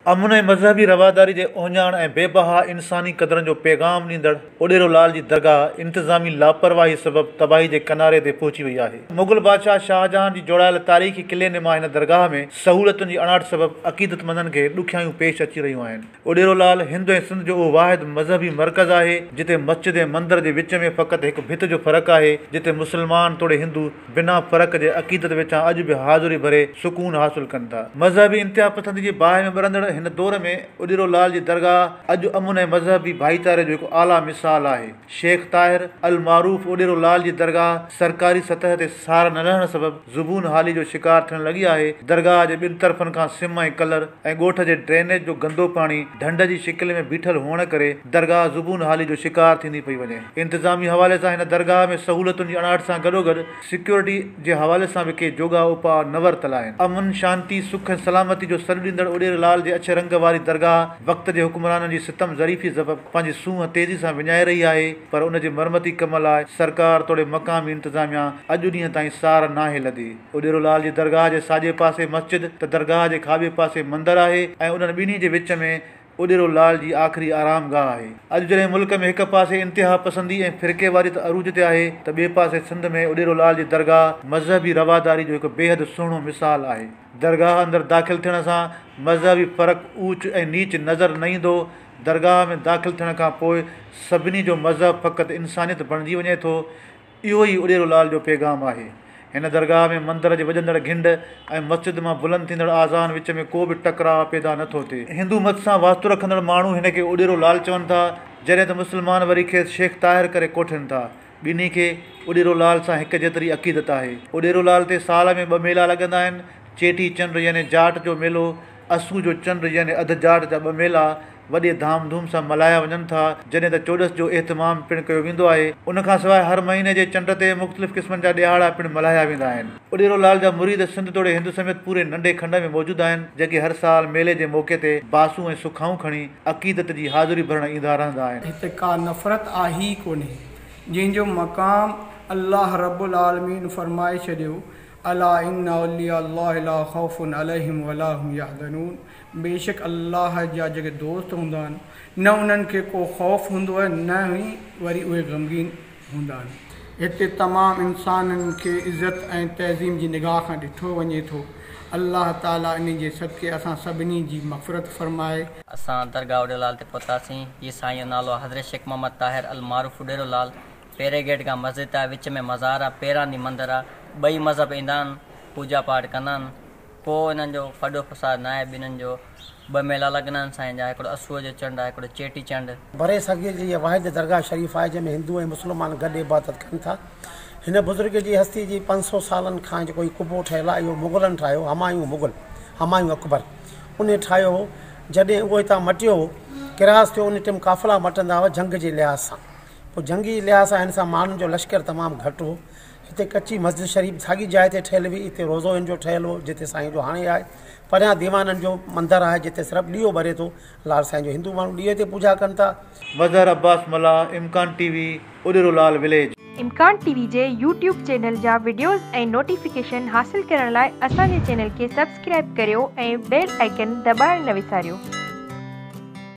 अमुन ऐं मज़हबी रवादारी जे ओञाण ऐं बेबहा इंसानी क़दरनि जो पैगाम ॾींदड़ ओडेरो लाल जी दरगाह इंतिज़ामी लापरवाही सबबि तबाही जे किनारे ते पहुची वई आहे। मुग़ल बादशाह शाहजहां जी जोड़ायल तारीख़ी क़िले नुमा हिन दरगाह में सहूलियतुनि जी अणाट सबबि अक़ीदतमंदनि खे ॾुखियायूं पेश अची रहियूं आहिनि। ओडेरो लाल हिंद ऐं सिंध जो उहो वाहिद मज़हबी मर्कज़ आहे जिते मस्जिद ऐं मंदर जे विच में फ़क़ति हिकु भित जो फ़र्क़ु आहे, जिते मुस्लमान तोड़े हिंदू बिना फ़र्क़ जे अक़ीदत विचां अॼु बि हाज़िरी भरे सुकून हासिल कनि था। मज़हबी इंतिहा पसंदी जे बाहि में ॿरंदड़ हिन दौर में ओडेरो लाल जी दरगाह अॼु अमुन ऐं मज़हबी भाईचारे जो हिकु आला मिसाल आहे। शेख ताहिर अल मारूफ ओडेरो लाल जी दरगाह सरकारी सतह ते सार न रहण सबबि ज़ुबून हाली जो शिकार थियण लॻी आहे। दरगाह जे ॿिनि तरफ़नि खां सिम ऐं कलर ऐं ॻोठ जे ड्रेनेज जो गंदो पाणी ढंढ जी शिकिल में बीठल हुअण करे दरगाह ज़ुबून हाली जो शिकार थींदी पई वञे। इंतिज़ामी हवाले सां हिन दरगाह में सहूलियतुनि जी अणाट सां गॾोगॾु सिक्योरिटी जे हवाले सां बि के जोगा उपा न वरितल आहिनि। अमन शांती सुख ऐं सलामती जो सॾु ॾींदड़ ओडेरो लाल जे अछ रंग वारी दरगाह वक़्त जे हुक्मराननि जी सितम ज़रीफ़ी सबबि पंहिंजी सूंहं तेज़ी सां विञाए रही आहे, पर उन जे मरमती कम लाइ सरकार तोड़े मक़ामी इंतिज़ामिया अॼु ॾींहं ताईं सार नाहे लधी। ओडेरो लाल जी दरगाह जे साॼे पासे मस्जिद त दरगाह जे खाॿे पासे मंदरु आहे ऐं उन्हनि ॿिन्ही जे विच में ओडेरो लाल जी आख़िरी आरामगाह आहे। अॼु जॾहिं मुल्क में हिक पासे इंतिहा पसंदी ऐं फ़िरके वारी त अरूज ते आहे त ॿिए पासे सिंध में ओडेरो लाल जी दरगाह मज़हबी रवादारी जो हिकु बेहद सुहिणो मिसाल आहे। दरगाह अंदरि दाख़िल थियण सां मज़हबी फ़र्क़ु ऊच ऐं नीच नज़र न ईंदो। दरगाह में दाख़िल थियण खां पोइ सभिनी जो मज़हब फ़क़ति इंसानियत बणिजी वञे थो। इहो ई ओडेरो लाल जो पैगाम आहे। हिन दरगाह में मंदर जे वॼंदड़ घिंड ऐं मस्जिद मां बुलंद थींदड़ आज़ान विच में को बि टकराव पैदा नथो थिए। हिंदू मत सां वास्तु रखंदड़ माण्हू हिन खे ओडेरो लाल चवनि था, जॾहिं त मुस्लमान वरी खेसि शेख ताहिर करे कोठनि था। ॿिन्ही खे ओडेरो लाल सां हिकु जेतिरी अक़ीदत आहे। ओडेरो लाल ते साल में 2 मेला लॻंदा आहिनि। चेटी चंड यानी जाट जो मेलो, असू जो चंड यानी अधु जाट जा 2 मेला वॾे धाम धूम सां मल्हाया वञनि था, जॾहिं त चोॾस जो एहतमाम पिणु कयो वेंदो आहे। उनखां सवाइ हर महीने जे चंड ते मुख़्तलिफ़ क़िस्मनि जा ॾियारा पिणु मल्हाया वेंदा आहिनि। ओडेरो लाल जा मुरीद सिंध तोड़े हिंद समेत पूरे नंढे खंड में मौजूदु आहिनि, जेके हर साल मेले जे मौक़े ते बासूं ऐं सुखाऊं खणी अक़ीदत जी हाज़िरी भरण ईंदा रहंदा आहिनि। हिते का नफ़रत आहे ई कोन्हे, जंहिंजो मक़ाम अल्लाह रब्बुल आलमीन फरमाए छॾियो, अला इन्ना औलिया अल्लाह ला ख़ौफ़ुन अलैहिम वला हुम यहज़नून। बेशक अल्लाह जा जेके दोस्त हूंदा आहिनि न उन्हनि खे को ख़ौफ़ हूंदो आहे, न ई वरी उहे ग़मगीन हूंदा आहिनि। हिते तमामु इंसाननि खे इज़त ऐं तहज़ीम जी निगाह खां ॾिठो वञे थो। अल्लाह ताला इन जे सदके असां सभिनी जी मग़फ़िरत फरमाए। असां दरगाह ओडेरो लाल ते पहुतासीं। ये साईं जो नालो हज़रत शेख मोहम्मद ताहिर अल मारूफ ओडेरो लाल। पहिरें गेट खां मस्जिद आहे, विच में मज़ार आहे, पहिरां ॾींहुं मंदरु आहे। 2 मज़हब ईंदा आहिनि, पूजा पाठ कंदा आहिनि। को हिननि जो फॾो फसाद न आहे। ॿिन्हिनि जो 2 मेला लॻंदा आहिनि साईं जा। हिकिड़ो असूअ जो चंड आहे, हिकिड़ो चेटी चंड। बरे सगीर जी इहा वाहिद दरगाह शरीफ़ आहे जंहिंमें हिंदू ऐं मुस्लमान गॾु इबादत कनि था। हिन बुज़ुर्ग जी हस्ती जी 500 सालनि खां जेको कुबो ठहियलु आहे, इहो मुग़लनि ठाहियो। हमायूं अकबर उन ठाहियो हो। जॾहिं उहो हितां मटियो किरास थियो, उन टाइम काफ़िला मटंदा हुआ जंग जे लिहाज़ सां। पोइ जंगी लिहाज़ सां हिन सां माण्हुनि जो लश्कर तमामु घटि हो। हिते कच्ची मस्जिद शरीफ़ साॻी जाइ ते ठहियलु हुई। हिते रोज़ो हिन जो ठहियलु हो, जिते साईं जो हाणे आहे। परियां दीवाननि जो मंदरु आहे, जिते सिर्फ़ु ॾीओ ॿरे थो। लाल साईं जो हिंदू माण्हू ॾीओ ते पूॼा कनि था। मज़हर अब्बास मला, Imkan TV, Odero Lal village. Imkan TV जे यूट्यूब चैनल जा वीडियोज़ ऐं नोटिफिकेशन हासिल करण लाइ असांजे चैनल खे सब्सक्राइब करियो ऐं बेल आइकन दॿाइण न विसारियो।